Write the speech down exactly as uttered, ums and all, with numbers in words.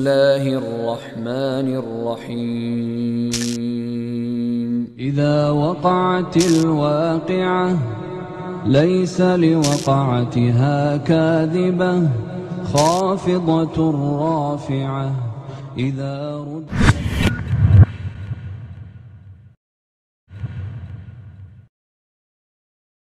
الله الرحمن الرحيم إذا وقعت الواقعة ليس لوقعتها كاذبة خافضة رافعة إذا رد